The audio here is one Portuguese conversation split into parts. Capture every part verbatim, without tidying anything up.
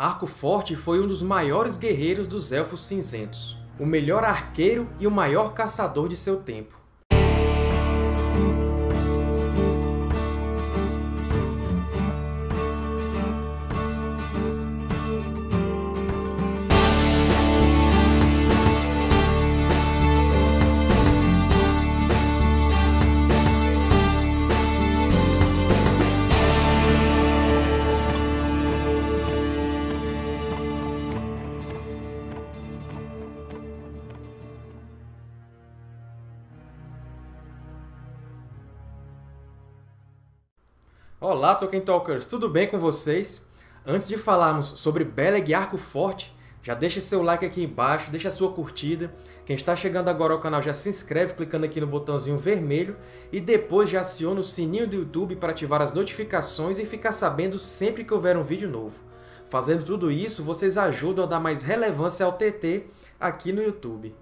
Arco Forte foi um dos maiores guerreiros dos Elfos Cinzentos, o melhor arqueiro e o maior caçador de seu tempo. Olá, Tolkien Talkers! Tudo bem com vocês? Antes de falarmos sobre Beleg e Arco Forte, já deixa seu like aqui embaixo, deixa a sua curtida. Quem está chegando agora ao canal já se inscreve clicando aqui no botãozinho vermelho e depois já aciona o sininho do YouTube para ativar as notificações e ficar sabendo sempre que houver um vídeo novo. Fazendo tudo isso, vocês ajudam a dar mais relevância ao T T aqui no YouTube.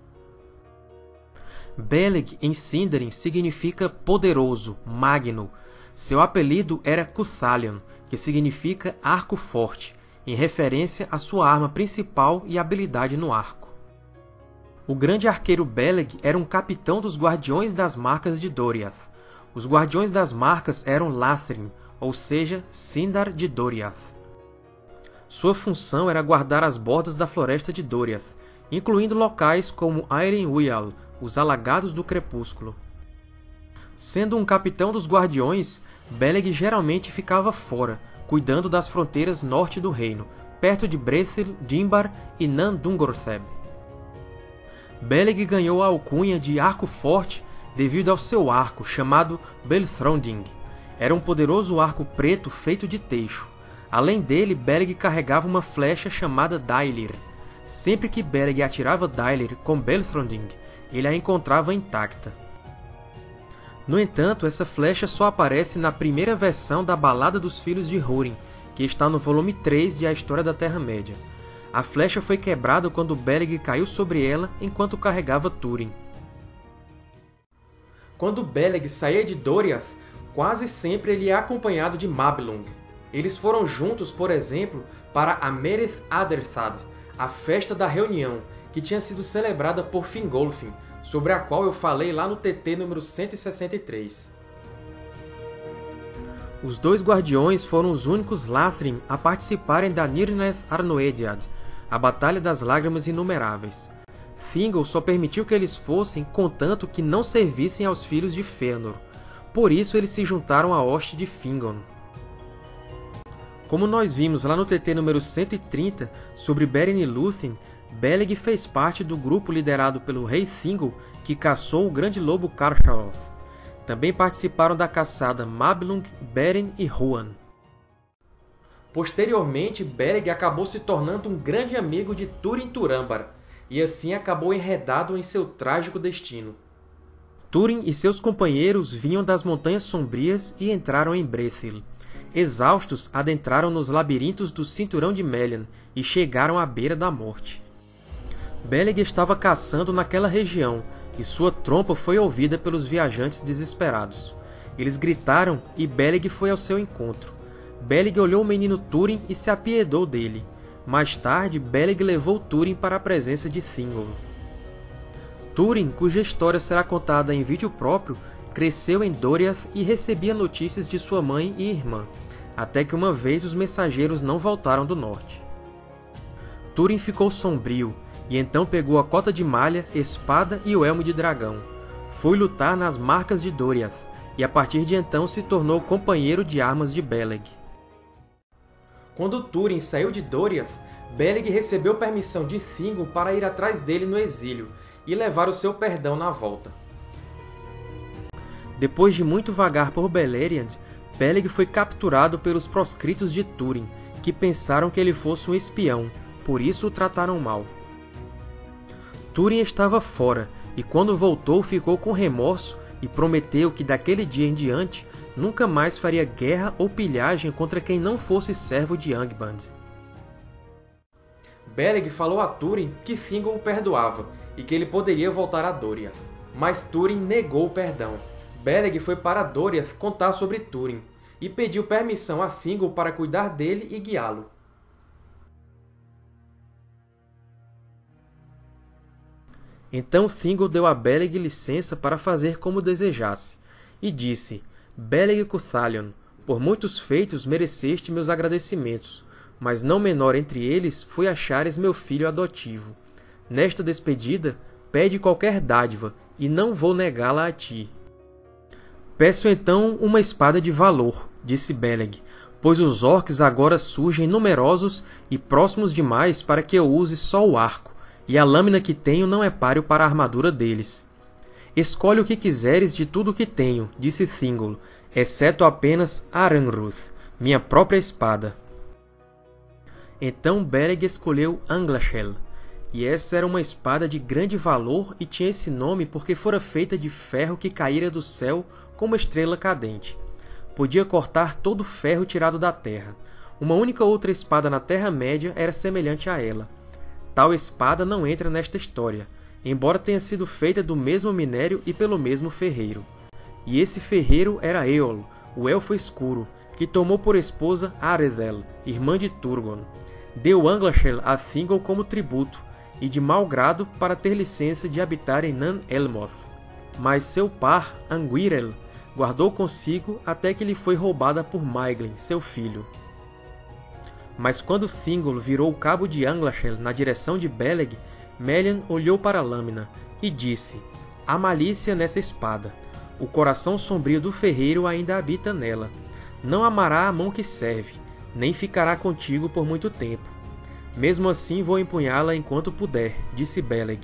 Beleg em Sindarin significa poderoso, magno. Seu apelido era Cuthalion, que significa Arco Forte, em referência à sua arma principal e habilidade no arco. O grande arqueiro Beleg era um capitão dos Guardiões das Marcas de Doriath. Os Guardiões das Marcas eram Lathrim, ou seja, Sindar de Doriath. Sua função era guardar as bordas da Floresta de Doriath, incluindo locais como Airen Uyal, os Alagados do Crepúsculo. Sendo um capitão dos Guardiões, Beleg geralmente ficava fora, cuidando das fronteiras norte do reino, perto de Brethil, Dimbar e Nan-Dungortheb. Beleg ganhou a alcunha de Arco Forte devido ao seu arco, chamado Belthronding. Era um poderoso arco preto feito de teixo. Além dele, Beleg carregava uma flecha chamada Dailir. Sempre que Beleg atirava Dailir com Belthronding, ele a encontrava intacta. No entanto, essa flecha só aparece na primeira versão da Balada dos Filhos de Húrin, que está no volume três de A História da Terra-média. A flecha foi quebrada quando Beleg caiu sobre ela enquanto carregava Túrin. Quando Beleg saía de Doriath, quase sempre ele é acompanhado de Mablung. Eles foram juntos, por exemplo, para Amerith Aderthad, a Festa da Reunião, que tinha sido celebrada por Fingolfin, sobre a qual eu falei lá no T T número cento e sessenta e três. Os dois Guardiões foram os únicos Lathrim a participarem da Nirnaeth Arnoediad, a Batalha das Lágrimas Inumeráveis. Thingol só permitiu que eles fossem, contanto que não servissem aos filhos de Fëanor. Por isso eles se juntaram à hoste de Fingon. Como nós vimos lá no T T número cento e trinta sobre Beren e Lúthien, Beleg fez parte do grupo liderado pelo rei Thingol que caçou o grande lobo Carcharoth. Também participaram da caçada Mablung, Beren e Huan. Posteriormente, Beleg acabou se tornando um grande amigo de Túrin Turambar, e assim acabou enredado em seu trágico destino. Túrin e seus companheiros vinham das Montanhas Sombrias e entraram em Brethil. Exaustos, adentraram nos labirintos do Cinturão de Melian e chegaram à beira da morte. Beleg estava caçando naquela região, e sua trompa foi ouvida pelos viajantes desesperados. Eles gritaram e Beleg foi ao seu encontro. Beleg olhou o menino Túrin e se apiedou dele. Mais tarde, Beleg levou Túrin para a presença de Thingol. Túrin, cuja história será contada em vídeo próprio, cresceu em Doriath e recebia notícias de sua mãe e irmã, até que uma vez os mensageiros não voltaram do norte. Túrin ficou sombrio, e então pegou a cota de malha, espada e o elmo de dragão. Foi lutar nas Marcas de Doriath, e a partir de então se tornou companheiro de armas de Beleg. Quando Túrin saiu de Doriath, Beleg recebeu permissão de Thingol para ir atrás dele no exílio e levar o seu perdão na volta. Depois de muito vagar por Beleriand, Beleg foi capturado pelos proscritos de Túrin, que pensaram que ele fosse um espião, por isso o trataram mal. Túrin estava fora, e quando voltou ficou com remorso e prometeu que daquele dia em diante nunca mais faria guerra ou pilhagem contra quem não fosse servo de Angband. Beleg falou a Túrin que Thingol o perdoava e que ele poderia voltar a Doriath, mas Túrin negou o perdão. Beleg foi para Doriath contar sobre Túrin e pediu permissão a Thingol para cuidar dele e guiá-lo. Então Thingol deu a Beleg licença para fazer como desejasse, e disse: Beleg Cuthalion, por muitos feitos mereceste meus agradecimentos, mas não menor entre eles foi achares meu filho adotivo. Nesta despedida, pede qualquer dádiva, e não vou negá-la a ti. Peço então uma espada de valor, disse Beleg, pois os orcs agora surgem numerosos e próximos demais para que eu use só o arco, e a lâmina que tenho não é páreo para a armadura deles. Escolhe o que quiseres de tudo o que tenho, disse Thingol, exceto apenas Aranruth, minha própria espada. Então Beleg escolheu Anglachel, e essa era uma espada de grande valor e tinha esse nome porque fora feita de ferro que caíra do céu como estrela cadente. Podia cortar todo o ferro tirado da terra. Uma única outra espada na Terra-média era semelhante a ela. Tal espada não entra nesta história, embora tenha sido feita do mesmo minério e pelo mesmo ferreiro. E esse ferreiro era Eol, o Elfo Escuro, que tomou por esposa Arethel, irmã de Turgon. Deu Anglachel a Thingol como tributo, e de mau grado para ter licença de habitar em Nan Elmoth. Mas seu par, Anguirel, guardou consigo até que lhe foi roubada por Maeglin, seu filho. Mas quando Thingol virou o cabo de Anglachel na direção de Beleg, Melian olhou para a lâmina e disse: há malícia nessa espada. O coração sombrio do ferreiro ainda habita nela. Não amará a mão que serve, nem ficará contigo por muito tempo. Mesmo assim vou empunhá-la enquanto puder, disse Beleg.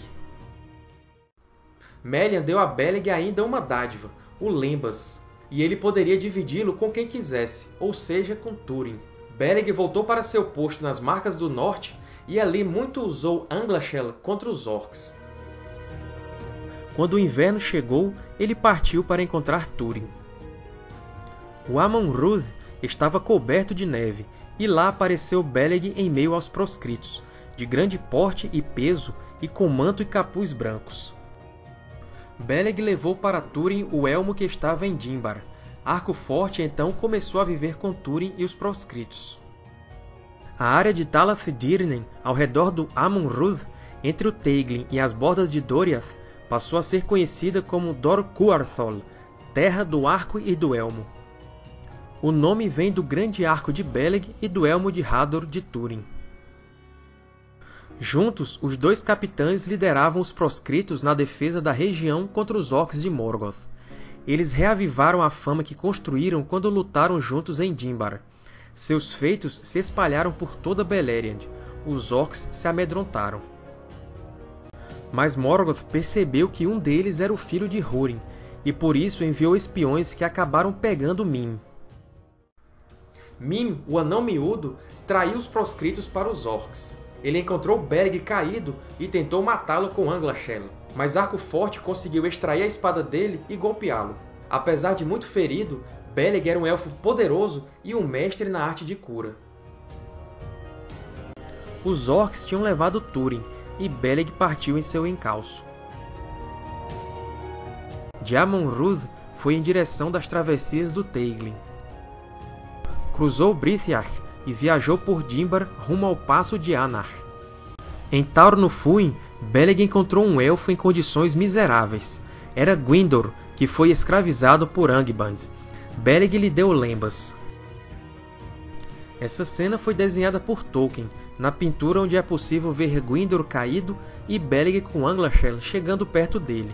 Melian deu a Beleg ainda uma dádiva, o Lembas, e ele poderia dividi-lo com quem quisesse, ou seja, com Túrin. Beleg voltou para seu posto nas Marcas do Norte e ali muito usou Anglachel contra os orcs. Quando o inverno chegou, ele partiu para encontrar Túrin. O Amon-Rûdh estava coberto de neve, e lá apareceu Beleg em meio aos proscritos, de grande porte e peso e com manto e capuz brancos. Beleg levou para Túrin o elmo que estava em Dimbar. Arco Forte então começou a viver com Túrin e os proscritos. A área de Talath-Dirnen, ao redor do Amon-Rûdh, entre o Teiglin e as bordas de Doriath, passou a ser conhecida como Dor-Cuarthol, Terra do Arco e do Elmo. O nome vem do grande arco de Beleg e do elmo de Hador de Túrin. Juntos, os dois capitães lideravam os proscritos na defesa da região contra os orcs de Morgoth. Eles reavivaram a fama que construíram quando lutaram juntos em Dimbar. Seus feitos se espalharam por toda Beleriand. Os orcs se amedrontaram. Mas Morgoth percebeu que um deles era o filho de Húrin, e por isso enviou espiões que acabaram pegando Mim. Mim, o Anão Miúdo, traiu os proscritos para os orcs. Ele encontrou Beleg caído e tentou matá-lo com Anglachel, mas Arco Forte conseguiu extrair a espada dele e golpeá-lo. Apesar de muito ferido, Beleg era um elfo poderoso e um mestre na arte de cura. Os orcs tinham levado Túrin, e Beleg partiu em seu encalço. De Amon-Rûdh foi em direção das travessias do Teiglin. Cruzou Brithiach e viajou por Dimbar rumo ao Passo de Anar. Em Taur-nu-Fuin, Beleg encontrou um elfo em condições miseráveis. Era Gwyndor, que foi escravizado por Angband. Beleg lhe deu lembas. Essa cena foi desenhada por Tolkien, na pintura onde é possível ver Gwyndor caído e Beleg com Anglachel chegando perto dele.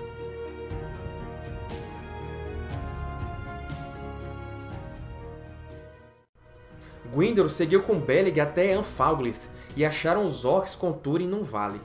Gwyndor seguiu com Beleg até Anfalglith e acharam os orcs com Túrin num vale.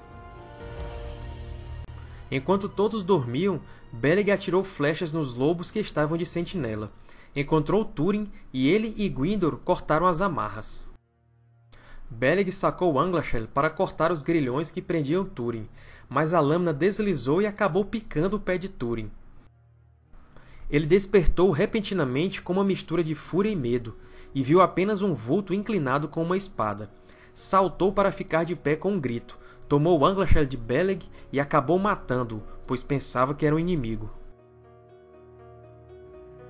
Enquanto todos dormiam, Beleg atirou flechas nos lobos que estavam de sentinela. Encontrou Túrin e ele e Gwyndor cortaram as amarras. Beleg sacou Anglachel para cortar os grilhões que prendiam Túrin, mas a lâmina deslizou e acabou picando o pé de Túrin. Ele despertou repentinamente com uma mistura de fúria e medo, e viu apenas um vulto inclinado com uma espada. Saltou para ficar de pé com um grito, tomou Anglachel de Beleg e acabou matando-o, pois pensava que era um inimigo.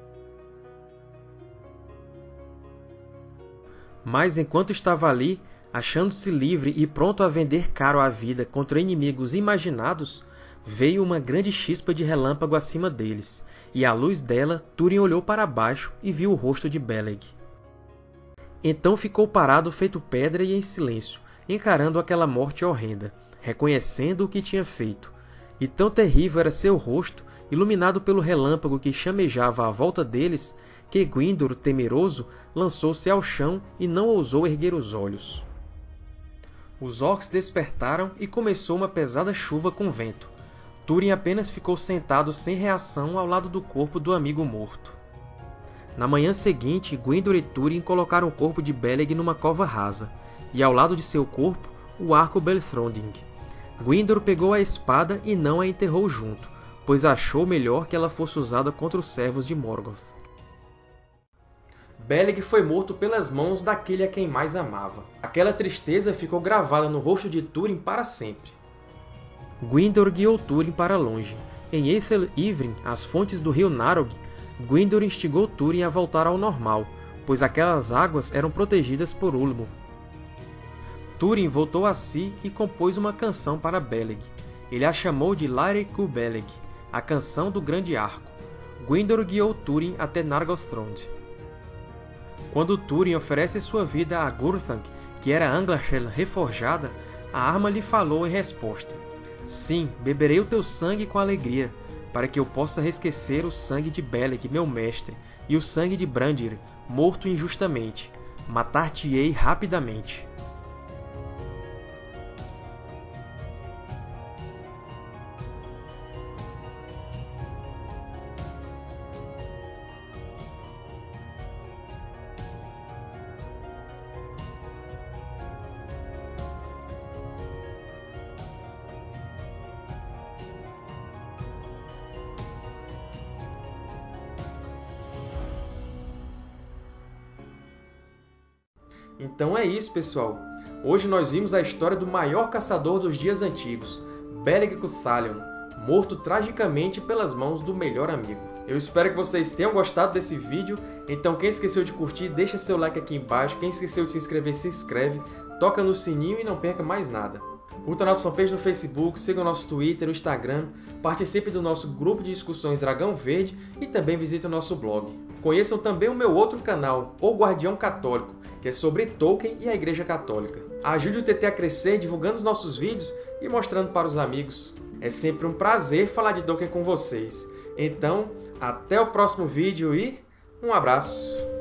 Mas enquanto estava ali, Achando-se livre e pronto a vender caro a vida contra inimigos imaginados, veio uma grande chispa de relâmpago acima deles, e à luz dela Túrin olhou para baixo e viu o rosto de Beleg. Então ficou parado feito pedra e em silêncio, encarando aquela morte horrenda, reconhecendo o que tinha feito. E tão terrível era seu rosto, iluminado pelo relâmpago que chamejava à volta deles, que Gwyndor, temeroso, lançou-se ao chão e não ousou erguer os olhos. Os orcs despertaram e começou uma pesada chuva com vento. Túrin apenas ficou sentado sem reação ao lado do corpo do amigo morto. Na manhã seguinte, Gwyndor e Túrin colocaram o corpo de Beleg numa cova rasa, e ao lado de seu corpo, o arco Belthronding. Gwyndor pegou a espada e não a enterrou junto, pois achou melhor que ela fosse usada contra os servos de Morgoth. Beleg foi morto pelas mãos daquele a quem mais amava. Aquela tristeza ficou gravada no rosto de Túrin para sempre. Gwyndor guiou Túrin para longe. Em Eithel Ivrin, as fontes do rio Narog, Gwyndor instigou Túrin a voltar ao normal, pois aquelas águas eram protegidas por Ulmo. Túrin voltou a si e compôs uma canção para Beleg. Ele a chamou de Lairi cu Beleg, a canção do Grande Arco. Gwyndor guiou Túrin até Nargothrond. Quando Túrin oferece sua vida a Gurthanc, que era Anglachel reforjada, a arma lhe falou em resposta: Sim, beberei o teu sangue com alegria, para que eu possa resquecer o sangue de Beleg, meu mestre, e o sangue de Brandir, morto injustamente. Matar-te-ei rapidamente. Então é isso, pessoal! Hoje nós vimos a história do maior caçador dos dias antigos, Beleg Cuthalion, morto tragicamente pelas mãos do melhor amigo. Eu espero que vocês tenham gostado desse vídeo, então quem esqueceu de curtir, deixa seu like aqui embaixo, quem esqueceu de se inscrever, se inscreve, toca no sininho e não perca mais nada. Curta nossa fanpage no Facebook, siga o nosso Twitter, o Instagram, participe do nosso grupo de discussões Dragão Verde e também visite o nosso blog. Conheçam também o meu outro canal, O Guardião Católico, que é sobre Tolkien e a Igreja Católica. Ajude o T T a crescer divulgando os nossos vídeos e mostrando para os amigos. É sempre um prazer falar de Tolkien com vocês. Então, até o próximo vídeo e um abraço!